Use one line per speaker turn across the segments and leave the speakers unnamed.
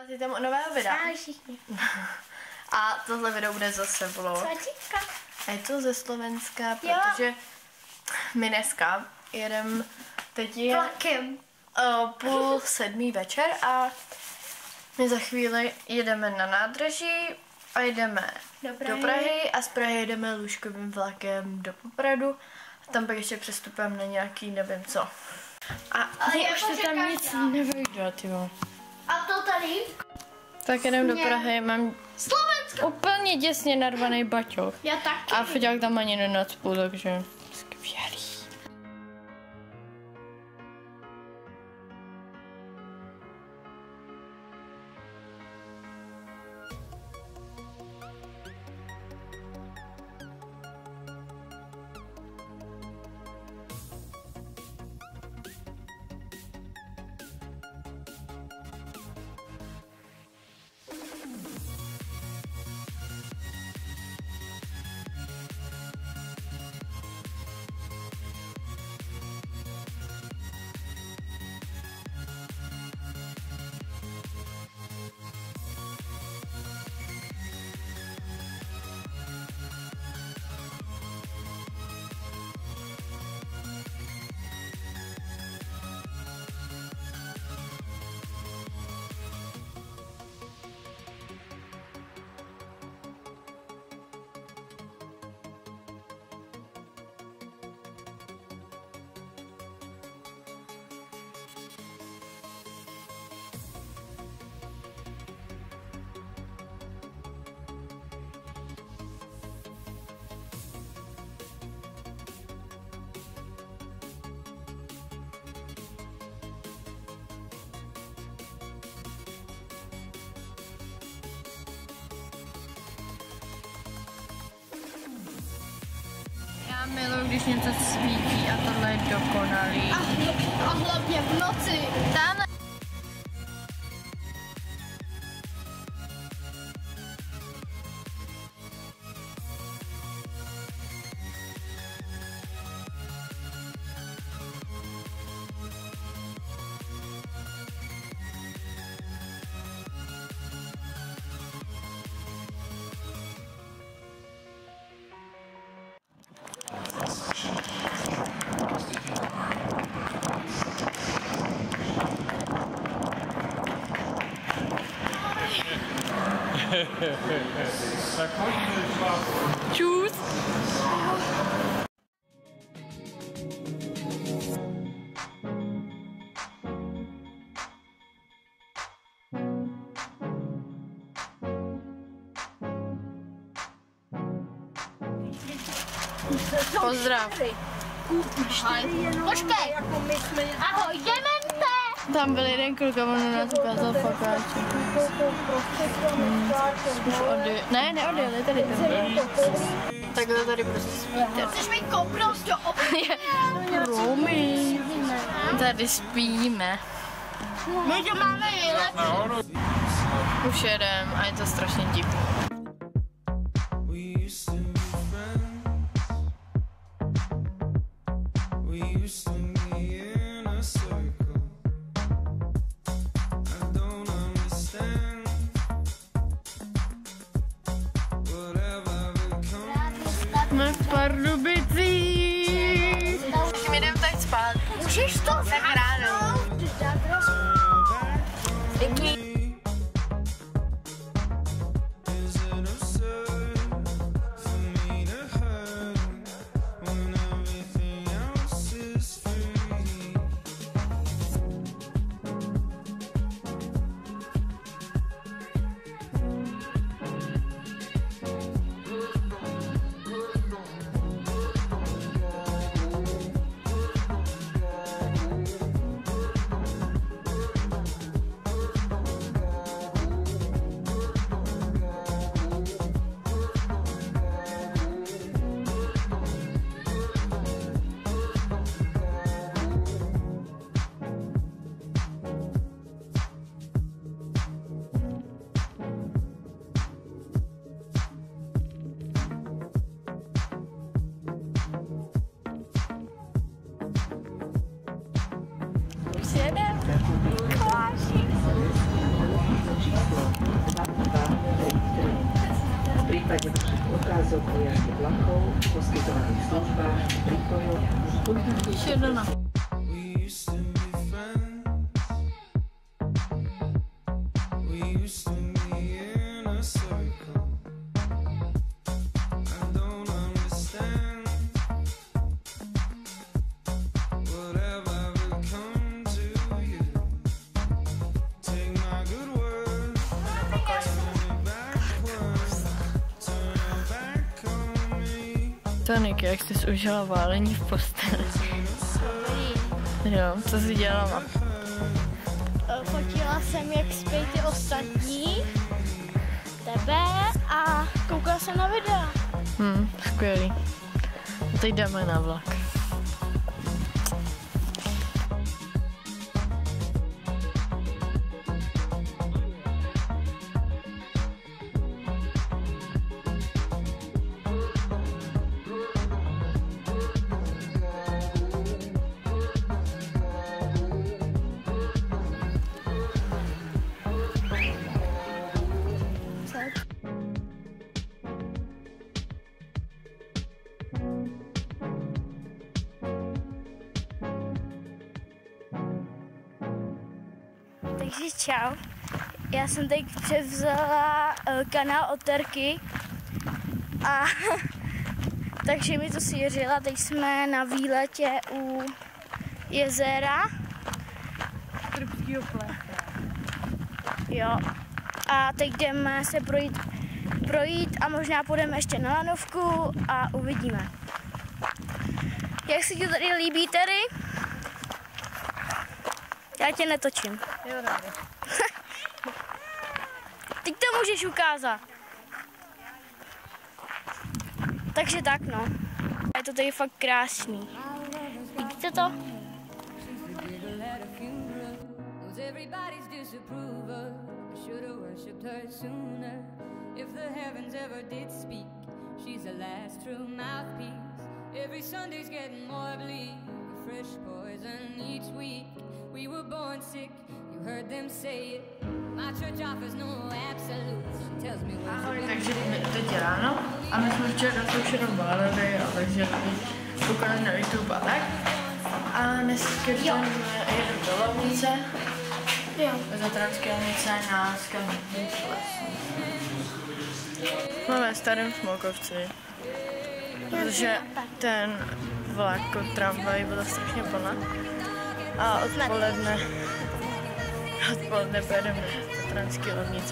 ty tam o nového videa.
Ahoj všichni.
A tohle video bude zase vlog. A je to ze Slovenska, protože my dneska jedeme, teď je
vlakem.
6:30 večer a my za chvíli jedeme na nádraží a jedeme do Prahy a z Prahy jedeme lůžkovým vlakem do Popradu a tam pak ještě přestupujeme na nějaký nevím co. A už to tam nic nevejde, tyjo.
A to tady?
Tak jdem do Prahy, mám
Slovensko.
úplně děsně narvaný baťoch.
Já taky.
A Feďák tam ani nenacpu, takže skvělý. Já miluji, když něco svítí a tohle je dokonalý.
A hlavně v noci.
Tamhle.
Tak pojďme,
Čus. Pozdrav.
Počkej. Ahoj, jdeme.
Tam byl jeden kluk a on nás ukázal fakáče. Ne, neodjel, je tady ten. Takhle tady prostě spíte.
Chceš mi koupnout do
Romy. Tady spíme.
My to máme nejlepší.
Už jedem a je to strašně divný. Jsme v Pardubicích. Tak my jdeme teď spát.
Můžeš to
Tak ráno. Díky.
Názov výjazdu vlakov, poskytovaných službách, prípojov, kontaktů.
Tonik, jak jsi užila válení v posteli? Jo, co jsi dělala?
Fotila jsem, jak spí ty ostatní, tebe a koukala jsem na videa.
Skvělý. A teď jdeme na vlak.
Takže čau, já jsem teď převzala kanál od Terky a takže mi to svěřila, teď jsme na výletě u jezera.
Trpskýho plécha.
Jo, a teď jdeme se projít a možná půjdeme ještě na lanovku a uvidíme. Jak se ti tady líbí, Terry? Já tě netočím.
Jo, dobrý.
Teď to můžeš ukázat. Takže tak, no. Je to tady fakt krásný. Vidíte to?
We were born sick, you heard them say it. My church offers no absolutes. Tells me what.
Ahoj, takže teď je ráno a my jsme včera už jenom bálili, a takže koukali na YouTube a tak. A dneska jdeme do Lovnice, do Tatranské Lovnice na Skalní les. Jsme ve Starém Smolkovci, protože ten vlak tramvaj byla strašně plná. A odpoledne pojedeme do Tatranské Lovnice.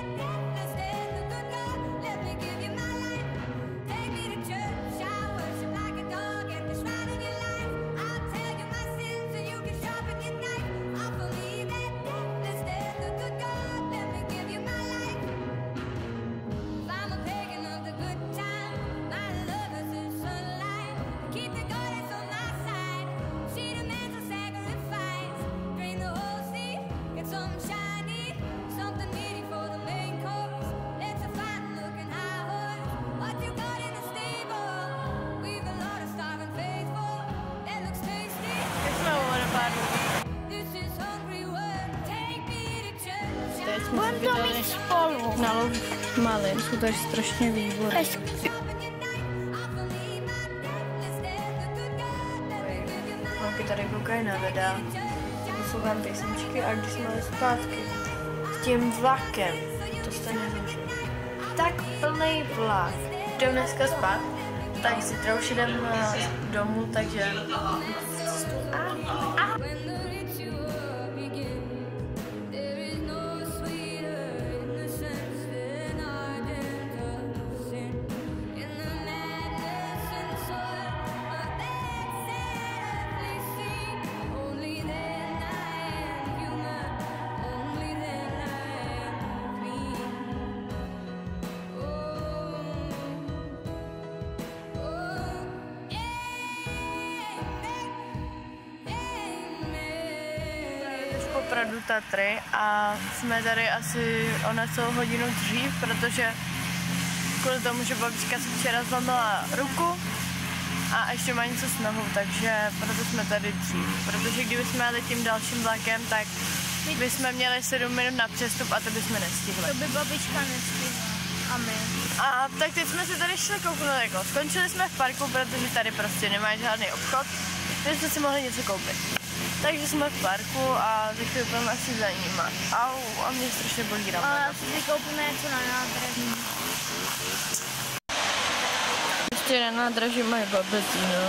Budeme to mít spolu.
Na lov malin jsou tady strašně výborné. Holky tady koukají na videa, poslouchám písničky a když jsme jeli zpátky s tím vlakem, to jste nevěřili. Tak plný vlak. Jdem dneska spát, tak zítra už jdem domů, takže... Opravdu Tatry a jsme tady asi o necelou hodinu dřív, protože kvůli tomu, že babička si včera zlomila ruku a ještě má něco s nohou, takže proto jsme tady dřív. Protože kdyby jsme jeli tím dalším vlakem, tak bychom měli 7 minut na přestup a to bychom nestihli.
To by babička nestihla. A A my.
A tak teď jsme si tady šli kouknout, jako skončili jsme v parku, protože tady prostě nemá žádný obchod, takže jsme si mohli něco koupit. Takže jsme v parku a za chvíli budeme asi za nima. Au, a mě strašně bolí rameno.
Ale asi si koupíme něco na nádraží.
Ještě na nádraží mají babetí, no.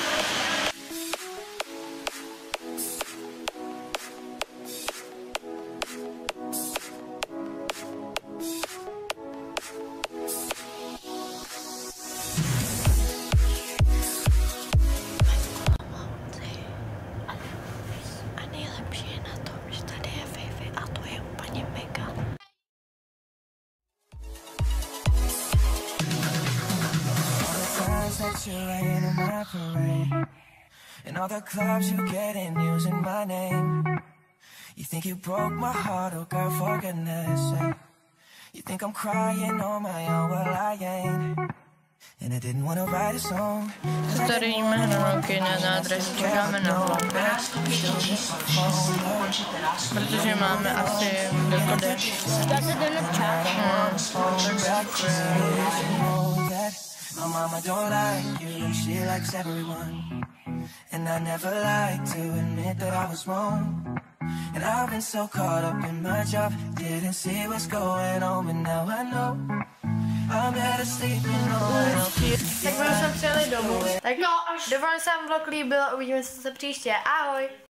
That you ain't in my parade, and all the clubs you get in using my name. You think you broke my heart, oh girl, for goodness sake. You think I'm crying on my own, well I ain't. And I didn't want to write a song.
Tady jdeme hranolky na nádraží, čekáme na vlak, protože máme asi dokode.
20 minut čas.
My mama don't like you and she likes everyone. And I never like to admit that I was wrong. And I've been so caught up in my job, didn't see what's going on, but now I know I'm better sleeping on.
Tak my už jsme přijeli domů. Tak doufám, že se vám vlog líbil, uvidíme se příště. Ahoj!